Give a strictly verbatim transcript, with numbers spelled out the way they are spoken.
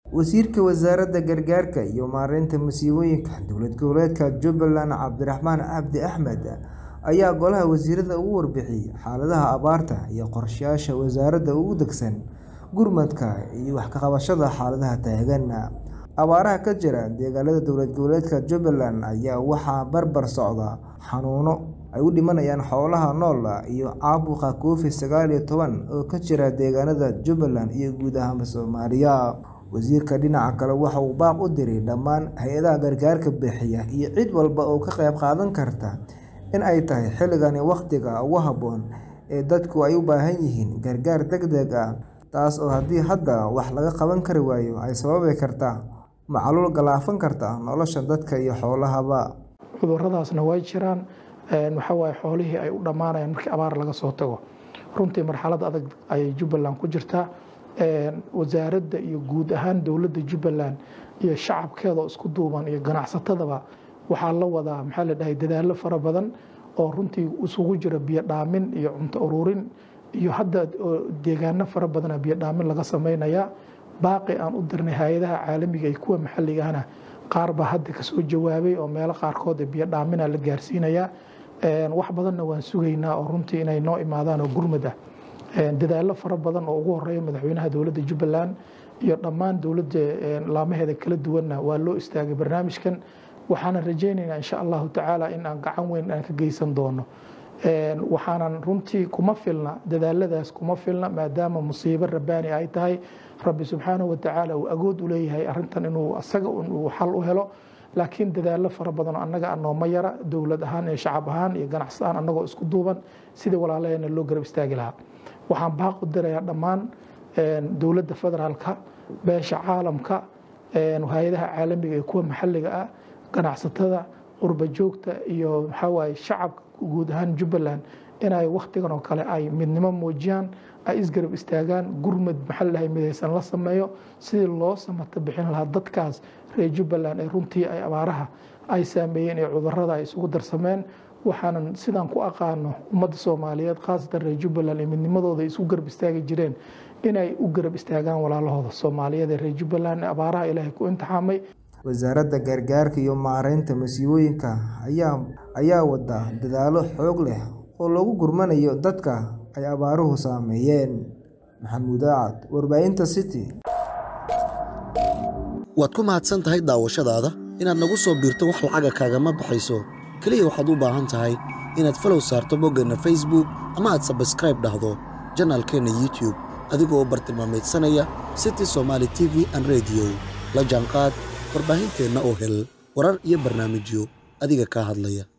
Wasiirka Wasaaradda Gargaarka iyo Maareynta Masiibooyinka Dowlad Goboleedka Jubbaland Cabdiraxmaan Cabdi Axmed ayaa golaha wasiirada ugu warbixiyay xaaladaha abaarta iyo qorshayaasha wasaaradda ugu degsan gurmadka iyo wax ka qabashada xaaladaha taagan. Abaaraha ka jira deegaanada dowlad goboleedka Jubbaland ayaa waxaa barbar socda xanuuno ay u dhimanayaan xoolaha nool iyo caabuqa Covid sagaal iyo toban oo ka jira deegaanada Jubbaland iyo guud ahaan Soomaaliya. Wasiirka dhinaca kale waxa uu baaq u diray dhammaan hay'adaha gargaarka bixiya iyo cid walba oo ka qayb qaadan karta in ay tahay xilligani waqtiga ugu habboon ee dadku ay u baahan yihiin gargaar degdeg ah, taas oo haddii hadda wax laga qaban kari waayo ay sababi karta macaluul galaafan karta nolosha dadka iyo xoolahaba. Cudurradaasna way jiraan, waxa waaye xoolihii ay u dhamaanayaan markii abaar laga soo tago. Runtii marxalad adag ay Jubbaland ku jirtaa. Wasaaradda iyo guud ahaan dowladda Jubbaland iyo shacabkeeda isku duuban iyo ganacsatadaba waxaa la wadaa maxaa la dhahay dadaallo fara badan oo runtii isugu jira biyo dhaamin iyo cunto ururin iyo hadda deegaano fara badan biyo dhaamin laga sameynaya. Baaqi aan u dirnay hay'adaha caalamiga iyo kuwa maxalliga ahna qaar ba hadda ka soo jawaabay oo meelo qaarkood biyo dhaamin la gaarsiinaya. Wax badanna waan sugaynaa oo runtii inay noo imaadaan oo gurmad ah. Dadaallo fara badan oo ugu horeeya madaxweynaha dowladda Jubbaland iyo dhammaan dowladda laamaheeda kala duwanna waa loo istaagay barnaamijkan. Waxaan rajaynaynaa insha Allah tacaala in aan gacan weyn aan ka geysan doono. Waxaanan runtii kuma filna dadaaladaas kuma filna maadaama musiibo rabbaani ay tahay. Rabbi subxaanahu wa tacaala uu agood u leeyahay arrintan inuu asaga uu xal u helo, laakiin dadaallo fara badan oo annaga aan nooma yara dowlad ahaan iyo shacab ahaan iyo ganacsi ahaan annagoo isku duuban sidii walaalaheena loo garab istaagi lahaa. Waxaan baaq u dirayaa dhammaan dowladda federaalka, beesha caalamka, hay'adaha caalamiga iyo kuwa maxalliga ah, ganacsatada, qurba joogta iyo maxaa waaye shacabka guud ahaan Jubbaland inay waqtigan oo kale ay midnimo muujiyaan, ay isgarab istaagaan, gurmad maxaa la dhahay midaysan la sameeyo sidii loo samata bixin lahaa dadkaas reer Jubbaland ee runtii ay abaaraha ay saameeyeen ee cudurrada ay isugu darsameen. Waxaanan sidaan ku aqaano ummadda Soomaaliyeed khaasatan reer Jubbaland ee midnimadooda isu garab istaagi jireen inay u garab istaagaan walaalahooda Soomaaliyeed ee reer Jubbaland abaaraha Ilaahay ku imtixaamay. Wasaaradda Gargaarka iyo Maareynta Masiibooyinka ayaa ayaa wada dadaallo xoog leh oo lagu gurmanayo dadka ay abaaruhu saameeyeen. Maxamuud Aacad, Warbaahinta City. Waad ku mahadsan tahay daawashadaada. Inaad nagu soo biirto wax lacag kaagama baxayso. Kaliya waxaad u baahan tahay inaad follow saarto boggana Facebook ama aad subscribe dhahdo channelkeena YouTube adigoo bartilmaameedsanaya City Somali T V and Radio. La jaanqaad warbaahinteena oo hel warar iyo barnaamijyo adiga ka hadlaya.